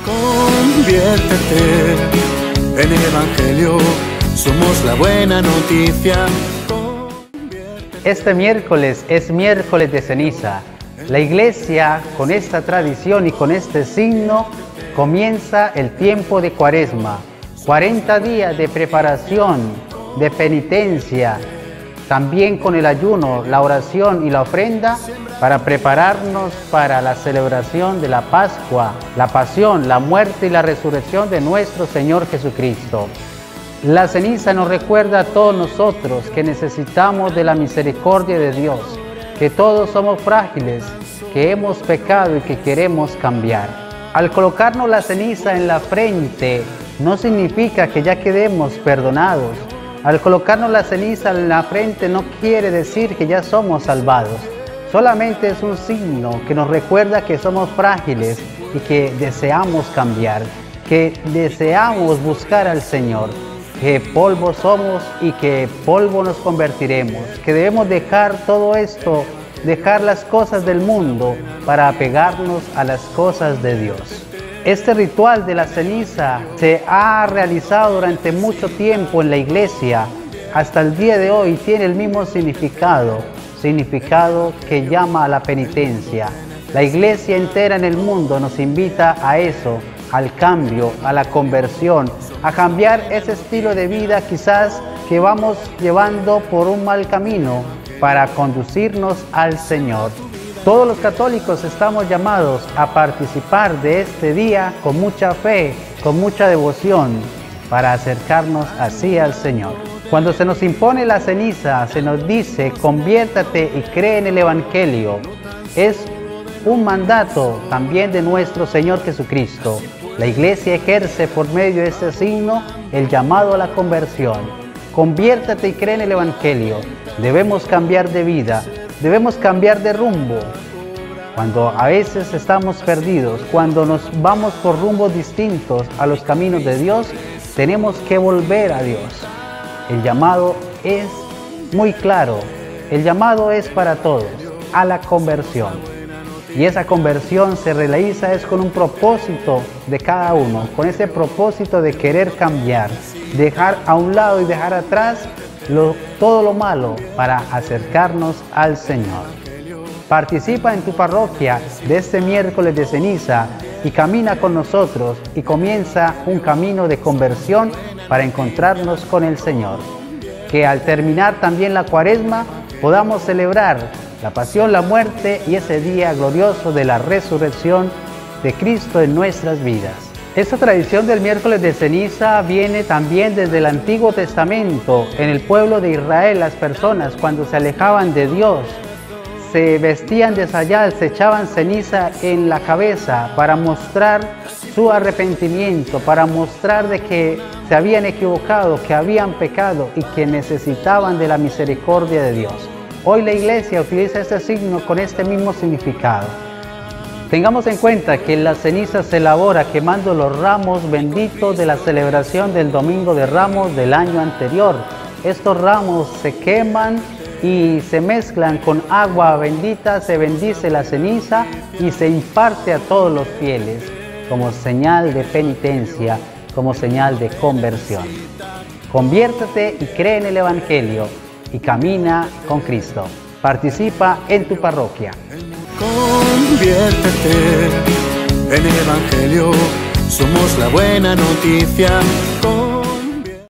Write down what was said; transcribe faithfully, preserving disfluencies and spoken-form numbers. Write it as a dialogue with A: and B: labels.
A: Conviértete en el Evangelio, somos la buena noticia.
B: Este miércoles es miércoles de ceniza. La Iglesia, con esta tradición y con este signo, comienza el tiempo de Cuaresma. cuarenta días de preparación, de penitencia, también con el ayuno, la oración y la ofrenda, para prepararnos para la celebración de la Pascua, la pasión, la muerte y la resurrección de nuestro Señor Jesucristo. La ceniza nos recuerda a todos nosotros que necesitamos de la misericordia de Dios, que todos somos frágiles, que hemos pecado y que queremos cambiar. Al colocarnos la ceniza en la frente, no significa que ya quedemos perdonados. Al colocarnos la ceniza en la frente no quiere decir que ya somos salvados. Solamente es un signo que nos recuerda que somos frágiles y que deseamos cambiar, que deseamos buscar al Señor, que polvo somos y que polvo nos convertiremos, que debemos dejar todo esto, dejar las cosas del mundo para apegarnos a las cosas de Dios. Este ritual de la ceniza se ha realizado durante mucho tiempo en la Iglesia. Hasta el día de hoy tiene el mismo significado, significado que llama a la penitencia. La Iglesia entera en el mundo nos invita a eso, al cambio, a la conversión, a cambiar ese estilo de vida quizás que vamos llevando por un mal camino para conducirnos al Señor. Todos los católicos estamos llamados a participar de este día con mucha fe, con mucha devoción, para acercarnos así al Señor. Cuando se nos impone la ceniza, se nos dice, conviértate y cree en el Evangelio. Es un mandato también de nuestro Señor Jesucristo. La Iglesia ejerce por medio de este signo el llamado a la conversión. Conviértate y cree en el Evangelio. Debemos cambiar de vida. Debemos cambiar de rumbo. Cuando a veces estamos perdidos, cuando nos vamos por rumbos distintos a los caminos de Dios, tenemos que volver a Dios. El llamado es muy claro. El llamado es para todos, a la conversión. Y esa conversión se realiza es con un propósito de cada uno, con ese propósito de querer cambiar, dejar a un lado y dejar atrás Lo, todo lo malo para acercarnos al Señor. Participa en tu parroquia de este miércoles de ceniza y camina con nosotros y comienza un camino de conversión para encontrarnos con el Señor. Que al terminar también la Cuaresma podamos celebrar la pasión, la muerte y ese día glorioso de la resurrección de Cristo en nuestras vidas. Esta tradición del miércoles de ceniza viene también desde el Antiguo Testamento. En el pueblo de Israel, las personas cuando se alejaban de Dios, se vestían de sayal, se echaban ceniza en la cabeza para mostrar su arrepentimiento, para mostrar de que se habían equivocado, que habían pecado y que necesitaban de la misericordia de Dios. Hoy la Iglesia utiliza este signo con este mismo significado. Tengamos en cuenta que la ceniza se elabora quemando los ramos benditos de la celebración del Domingo de Ramos del año anterior. Estos ramos se queman y se mezclan con agua bendita, se bendice la ceniza y se imparte a todos los fieles como señal de penitencia, como señal de conversión. Conviértete y cree en el Evangelio y camina con Cristo. Participa en tu parroquia.
A: Conviértete en el Evangelio, somos la buena noticia.